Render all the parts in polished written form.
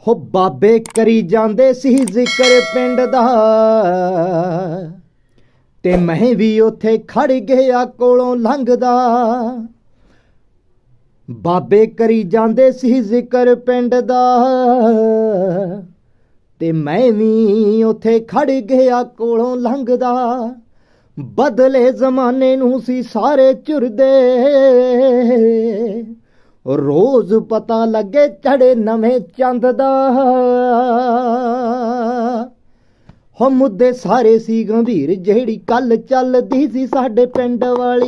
हो बाबे करी जांदे सी जिक्र पिंड दा ते मैं भी उथे खड़ गया कोलों लंघदा। बाबे करी जांदे सी जिक्र पिंड दा ते मैं भी उथे खड़ गया कोलों लंघदा। बदले जमाने नूं सी सारे झुरदे रोज पता लगे चढ़े नवें चंद दा। हो मुद्दे सारे सी गंभीर जेड़ी कल चलदी सी साडे पिंड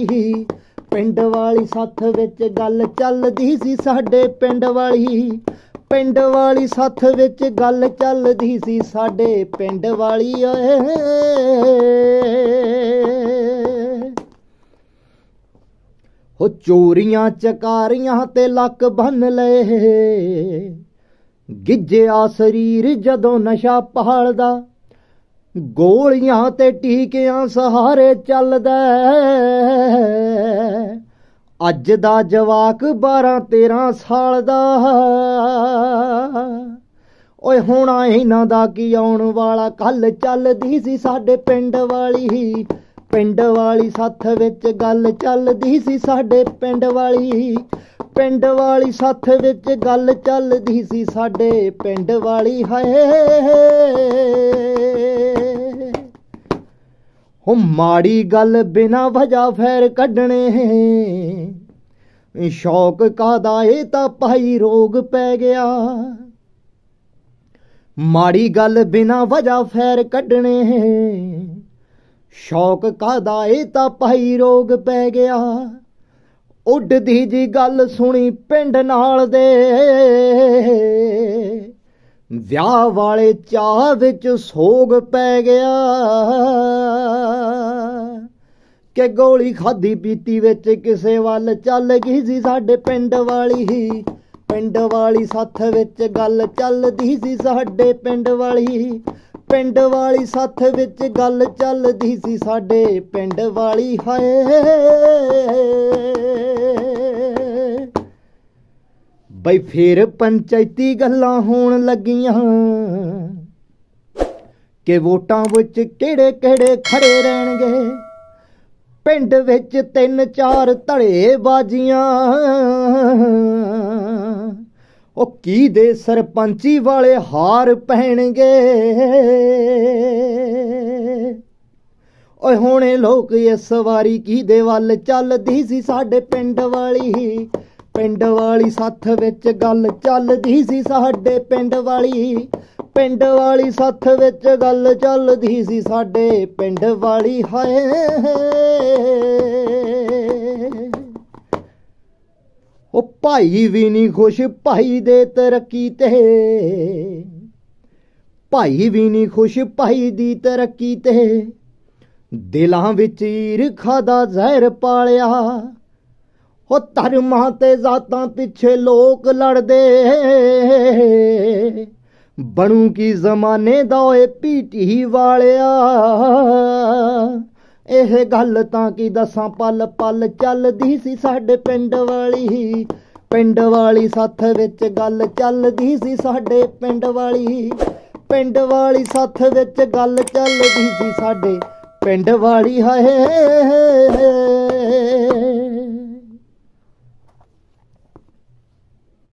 वाली साथ विच गल चलदी सी साडे पिंड वाली साथ विच गल चलदी सी साडे पिंड वाली। हो चोरियां चकारियां ते लक बन ले गिज्जिया शरीर जदों नशा पालदा। गोलियां ते टीकियां सहारे चलदा। अज दा जवाक 12-13 साल दा ओए होना इन्हां दा की आउण वाला कल चलदी सी साडे पिंड वाली साथ विच गल चलदी सी साडे पिंड वाली साथ विच गल चलदी सी साडे पिंड वाली। हाय हो माड़ी गल बिना वजह फैर कड्ढने शौक कादा ए तां भाई रोग पै गया। माड़ी गल बिना वजह फैर कड्ढने शौक कादा ए तां भाई रोग पै गया। उड्डदी जी गल सुनी पिंड नाल दे विआह वाले चाह विच सोग पै गया। के गोली खाधी पीती विच किसे वल चल गई सी साडे पिंड वाली साथ विच गल चलदी सी साडे पिंड वाली साथ विच गल चलदी सी साडे पिंड वाली। हाय बई फिर पंचायती गल्लां होण लगियां कि वोटां विच किहड़े किहड़े खड़े रहणगे। पिंड विच 3-4 धड़े बाजियां ओ की दे सरपंची वाले हार पहनगे। ओए होने लोग इस वारी की दे वल चलदी सी साडे पिंड वाली साथ विच गल चलदी सी साडे पिंड वाली साथ विच गल चलदी सी साडे पिंड वाली। हाय ओ भाई भी नहीं खुश भाई दे तरक्की ते भाई भी नहीं खुश भाई दी तरक्की ते दिलां विच ईरखा दा जहर पालिया। हो धर्मां ते जातां पिछे लोक लड़दे बनू की जमाने दा ओए पीटी वालिया। एह गल तां की दसां पल पल चलदी सी साडे पिंड वाली साथ विच गल चलदी सी साडे पिंड वाली साथ विच गल चलदी सी साडे पिंड वाली। हाय